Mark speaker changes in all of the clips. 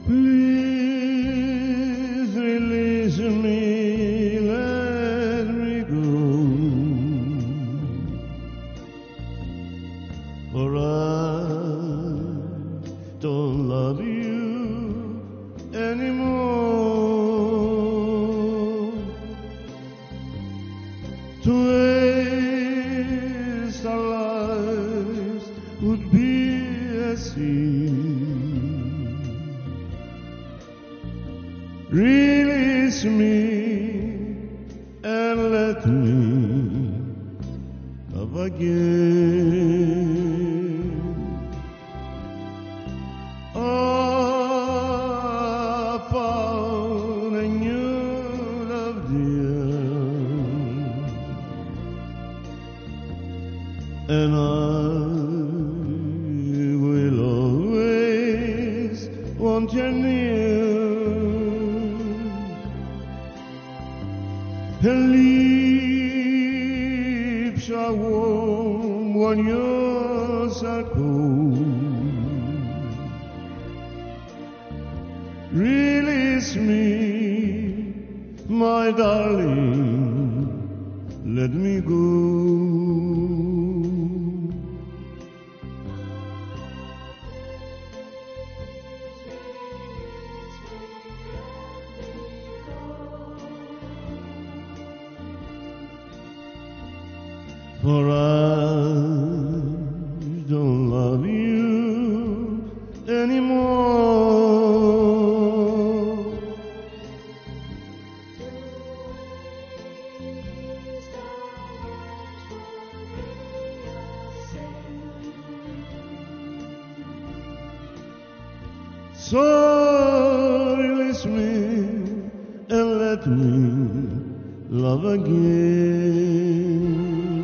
Speaker 1: Please release me, let me go, for I don't love you anymore. To waste our lives would be a sin. Release me and let me love again. I found a new love, dear, and I will always want you near. Her lips are warm when yours are cold. Release me, my darling, let me go. For I don't love you anymore. So release me and let me love again.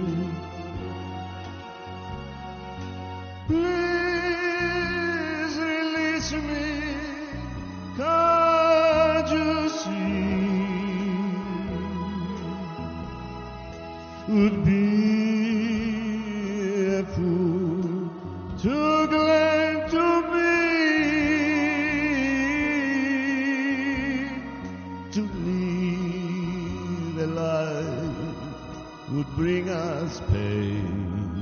Speaker 1: Please release me, can't you see? Would be a fool to claim to live a life would bring us pain.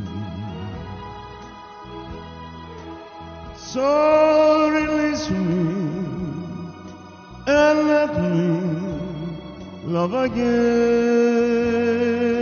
Speaker 1: So release me and let me love again.